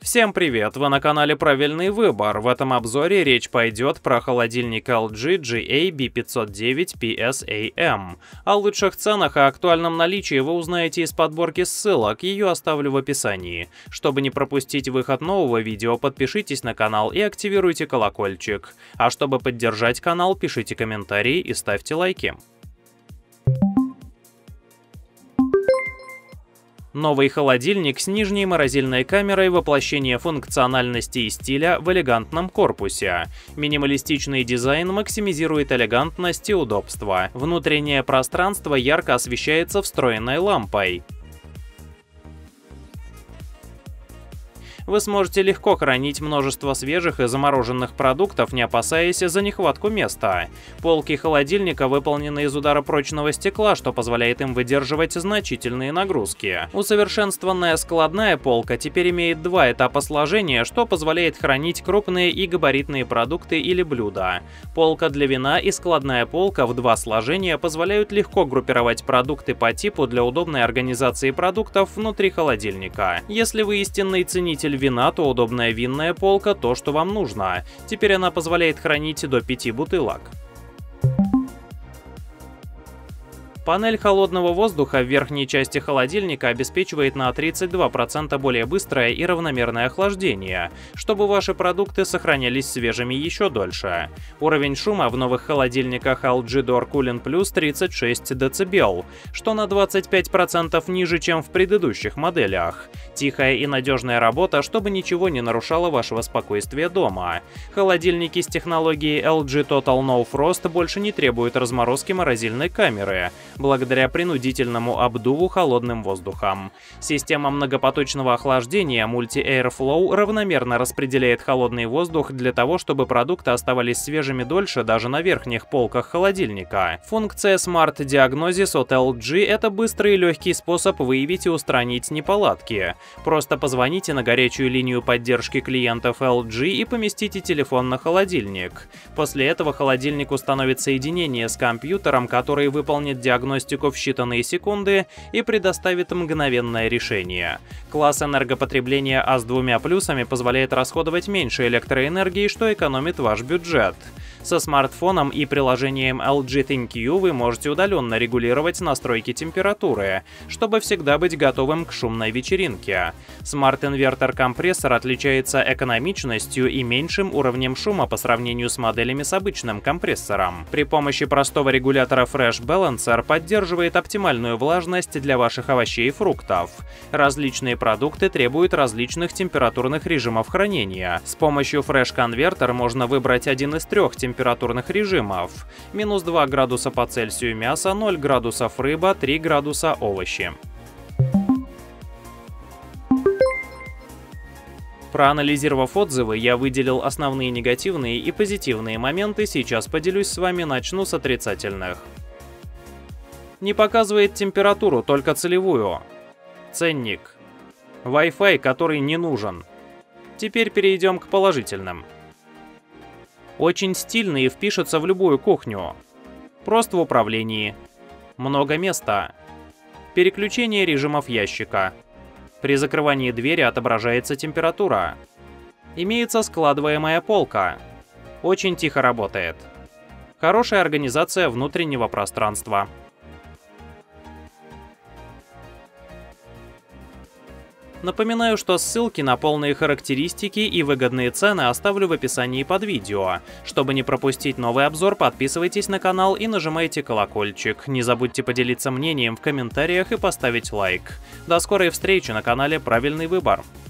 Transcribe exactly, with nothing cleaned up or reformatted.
Всем привет! Вы на канале Правильный выбор. В этом обзоре речь пойдет про холодильник эл джи джи эй би пятьсот девять пи эс эй эм. О лучших ценах и актуальном наличии вы узнаете из подборки ссылок, ее оставлю в описании. Чтобы не пропустить выход нового видео, подпишитесь на канал и активируйте колокольчик. А чтобы поддержать канал, пишите комментарии и ставьте лайки. Новый холодильник с нижней морозильной камерой — воплощение функциональности и стиля в элегантном корпусе. Минималистичный дизайн максимизирует элегантность и удобство. Внутреннее пространство ярко освещается встроенной лампой. Вы сможете легко хранить множество свежих и замороженных продуктов, не опасаясь за нехватку места. Полки холодильника выполнены из ударопрочного стекла, что позволяет им выдерживать значительные нагрузки. Усовершенствованная складная полка теперь имеет два этапа сложения, что позволяет хранить крупные и габаритные продукты или блюда. Полка для вина и складная полка в два сложения позволяют легко группировать продукты по типу для удобной организации продуктов внутри холодильника. Если вы истинный ценитель вина, то удобная винная полка — то, что вам нужно. Теперь она позволяет хранить до пяти бутылок. Панель холодного воздуха в верхней части холодильника обеспечивает на тридцать два процента более быстрое и равномерное охлаждение, чтобы ваши продукты сохранялись свежими еще дольше. Уровень шума в новых холодильниках эл джи Door Cooling Plus тридцать шесть децибел, что на двадцать пять процентов ниже, чем в предыдущих моделях. Тихая и надежная работа, чтобы ничего не нарушало вашего спокойствия дома. Холодильники с технологией эл джи Total No Frost больше не требуют разморозки морозильной камеры, благодаря принудительному обдуву холодным воздухом. Система многопоточного охлаждения Multi-Airflow равномерно распределяет холодный воздух для того, чтобы продукты оставались свежими дольше даже на верхних полках холодильника. Функция Smart Diagnosis от эл джи — это быстрый и легкий способ выявить и устранить неполадки. Просто позвоните на горячую линию поддержки клиентов эл джи и поместите телефон на холодильник. После этого холодильник установит соединение с компьютером, который выполнит диагностику диагностику в считанные секунды и предоставит мгновенное решение. Класс энергопотребления А с двумя плюсами позволяет расходовать меньше электроэнергии, что экономит ваш бюджет. Со смартфоном и приложением эл джи ThinQ вы можете удаленно регулировать настройки температуры, чтобы всегда быть готовым к шумной вечеринке. Смарт-инвертор-компрессор отличается экономичностью и меньшим уровнем шума по сравнению с моделями с обычным компрессором. При помощи простого регулятора Fresh Balancer поддерживает оптимальную влажность для ваших овощей и фруктов. Различные продукты требуют различных температурных режимов хранения. С помощью Fresh Converter можно выбрать один из трех температурных температурных режимов. минус два градуса по Цельсию мясо, ноль градусов рыба, три градуса овощи. Проанализировав отзывы, я выделил основные негативные и позитивные моменты, сейчас поделюсь с вами, начну с отрицательных. Не показывает температуру, только целевую. Ценник. Wi-Fi, который не нужен. Теперь перейдем к положительным. Очень стильный и впишется в любую кухню. Прост в управлении. Много места. Переключение режимов ящика. При закрывании двери отображается температура. Имеется складываемая полка. Очень тихо работает. Хорошая организация внутреннего пространства. Напоминаю, что ссылки на полные характеристики и выгодные цены оставлю в описании под видео. Чтобы не пропустить новый обзор, подписывайтесь на канал и нажимайте колокольчик. Не забудьте поделиться мнением в комментариях и поставить лайк. До скорой встречи на канале Правильный выбор.